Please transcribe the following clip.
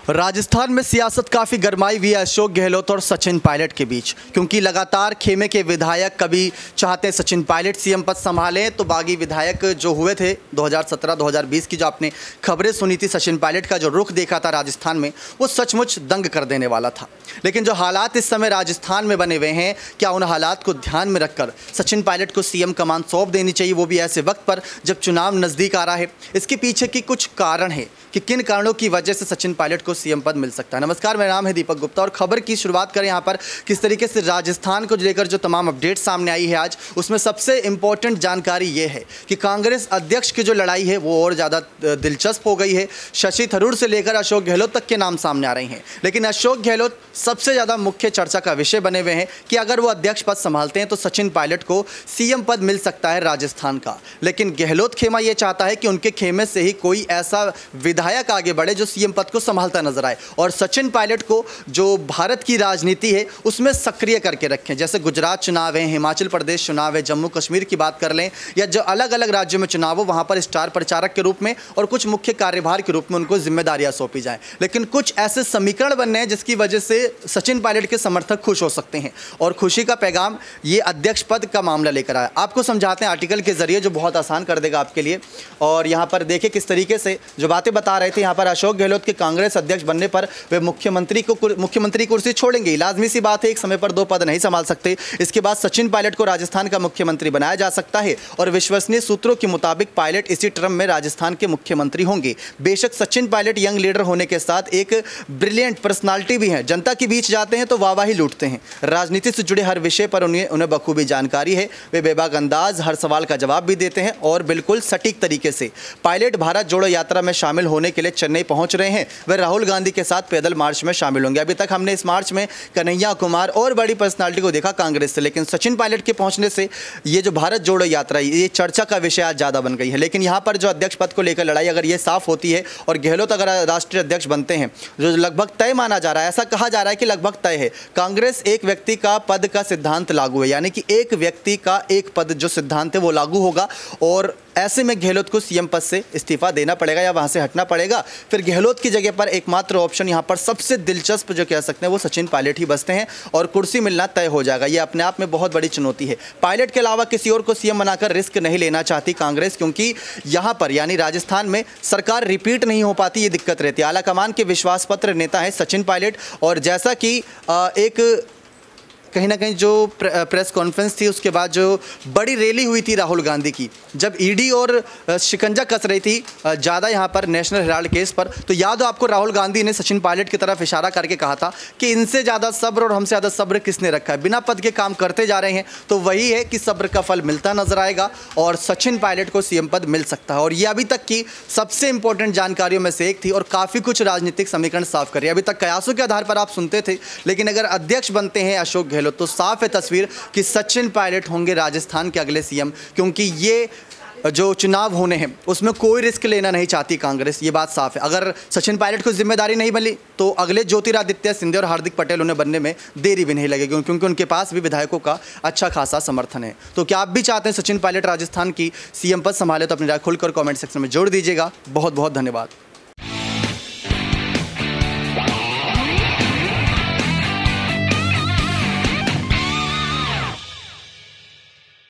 राजस्थान में सियासत काफ़ी गरमाई हुई है अशोक गहलोत और सचिन पायलट के बीच, क्योंकि लगातार खेमे के विधायक कभी चाहते हैं सचिन पायलट सीएम पद संभालें, तो बागी विधायक जो हुए थे 2017-2020 की जो आपने खबरें सुनी थी, सचिन पायलट का जो रुख देखा था राजस्थान में, वो सचमुच दंग कर देने वाला था। लेकिन जो हालात इस समय राजस्थान में बने हुए हैं, क्या उन हालात को ध्यान में रखकर सचिन पायलट को सीएम कमान सौंप देनी चाहिए, वो भी ऐसे वक्त पर जब चुनाव नज़दीक आ रहा है? इसके पीछे की कुछ कारण है कि किन कारणों की वजह से सचिन पायलट को सीएम पद मिल सकता है। नमस्कार, मेरा नाम है दीपक गुप्ता और खबर की शुरुआत करें यहाँ पर किस तरीके से राजस्थान को लेकर जो तमाम अपडेट सामने आई है आज, उसमें सबसे इंपॉर्टेंट जानकारी ये है कि कांग्रेस अध्यक्ष की जो लड़ाई है वो और ज़्यादा दिलचस्प हो गई है। शशि थरूर से लेकर अशोक गहलोत तक के नाम सामने आ रहे हैं, लेकिन अशोक गहलोत सबसे ज़्यादा मुख्य चर्चा का विषय बने हुए हैं कि अगर वो अध्यक्ष पद संभालते हैं तो सचिन पायलट को सीएम पद मिल सकता है राजस्थान का। लेकिन गहलोत खेमा ये चाहता है कि उनके खेमे से ही कोई ऐसा विधायक आगे बढ़े जो सीएम पद को संभालता नजर आए, और सचिन पायलट को जो भारत की राजनीति है उसमें सक्रिय करके रखें। जैसे गुजरात चुनाव है, हिमाचल प्रदेश चुनाव है, जम्मू कश्मीर की बात कर लें, या जो अलग अलग राज्यों में चुनाव हो वहाँ पर स्टार प्रचारक के रूप में और कुछ मुख्य कार्यभार के रूप में उनको जिम्मेदारियाँ सौंपी जाएँ। लेकिन कुछ ऐसे समीकरण बनने हैं जिसकी वजह से सचिन पायलट के समर्थक खुश हो सकते हैं, और खुशी का पैगाम ये अध्यक्ष पद का मामला लेकर आया। आपको समझाते हैं आर्टिकल के जरिए जो बहुत आसान कर देगा आपके लिए। और यहाँ पर देखिए किस तरीके से जो बातें बता रहे थे, यहाँ पर अशोक गहलोत के कांग्रेस अध्यक्ष बनने पर वे मुख्यमंत्री कुर्सी छोड़ेंगे। लाजमी सी बात है, एक समय पर दो पद नहीं संभाल सकते। इसके बाद सचिन पायलट को राजस्थान का मुख्यमंत्री बनाया जा सकता है, और विश्वसनीय सूत्रों के मुताबिक पायलट इसी टर्म में राजस्थान के मुख्यमंत्री होंगे। बेशक सचिन पायलट यंग लीडर होने के साथ एक ब्रिलियंट पर्सनालिटी भी है। जनता के बीच जाते हैं तो वाहवाही लूटते हैं। राजनीति से जुड़े हर विषय पर उन्हें बखूबी जानकारी है। वे बेबाक अंदाज हर सवाल का जवाब भी देते हैं और बिल्कुल सटीक तरीके से। पायलट भारत जोड़ो यात्रा में शामिल होने के लिए चेन्नई पहुंच रहे हैं। वे राहुल गांधी के साथ पैदल मार्च में शामिल होंगे। अभी तक हमने इस मार्च में कन्हैया कुमार और बड़ी पर्सनालिटी को देखा कांग्रेस से, लेकिन सचिन पायलट के पहुंचने से ये जो भारत जोड़ो यात्रा ये चर्चा का विषय आज ज़्यादा बन गई है। लेकिन यहाँ पर जो अध्यक्ष पद को लेकर लड़ाई अगर ये साफ होती है और गहलोत अगर राष्ट्रीय अध्यक्ष बनते हैं, जो लगभग तय माना जा रहा है, ऐसा कहा जा रहा है कि लगभग तय है, कांग्रेस एक व्यक्ति का पद का सिद्धांत लागू है, यानी कि एक व्यक्ति का एक पद जो सिद्धांत है वो लागू होगा, और ऐसे में गहलोत को सीएम पद से इस्तीफा देना पड़ेगा या वहां से हटना पड़ेगा। फिर गहलोत की जगह पर एकमात्र ऑप्शन यहां पर सबसे दिलचस्प जो कह सकते हैं वो सचिन पायलट ही बचते हैं, और कुर्सी मिलना तय हो जाएगा। ये अपने आप में बहुत बड़ी चुनौती है। पायलट के अलावा किसी और को सीएम बनाकर रिस्क नहीं लेना चाहती कांग्रेस, क्योंकि यहां पर यानी राजस्थान में सरकार रिपीट नहीं हो पाती, ये दिक्कत रहती है। आला कमान के विश्वास पत्र नेता है सचिन पायलट, और जैसा कि एक कहीं ना कहीं जो प्रेस कॉन्फ्रेंस थी उसके बाद जो बड़ी रैली हुई थी राहुल गांधी की, जब ईडी और शिकंजा कस रही थी ज़्यादा यहाँ पर नेशनल हेराल्ड केस पर, तो याद हो आपको राहुल गांधी ने सचिन पायलट की तरफ इशारा करके कहा था कि इनसे ज़्यादा सब्र और हमसे ज़्यादा सब्र किसने रखा है, बिना पद के काम करते जा रहे हैं। तो वही है कि सब्र का फल मिलता नजर आएगा और सचिन पायलट को सीएम पद मिल सकता है। और ये अभी तक की सबसे इंपॉर्टेंट जानकारियों में से एक थी, और काफ़ी कुछ राजनीतिक समीकरण साफ कर रही है। अभी तक कयासों के आधार पर आप सुनते थे, लेकिन अगर अध्यक्ष बनते हैं अशोक गहलोत तो साफ है तस्वीर कि सचिन पायलट होंगे राजस्थान के अगले सीएम, क्योंकि ये जो चुनाव होने हैं उसमें कोई रिस्क लेना नहीं चाहती कांग्रेस, ये बात साफ है। अगर सचिन पायलट को जिम्मेदारी नहीं मिली तो अगले ज्योतिरादित्य सिंधिया और हार्दिक पटेल उन्हें बनने में देरी भी नहीं लगेगी, क्योंकि उनके पास भी विधायकों का अच्छा खासा समर्थन है। तो क्या आप भी चाहते हैं सचिन पायलट राजस्थान की सीएम पद संभाले? तो अपनी राय खुलकर कमेंट सेक्शन में जोड़ दीजिएगा। बहुत बहुत धन्यवाद।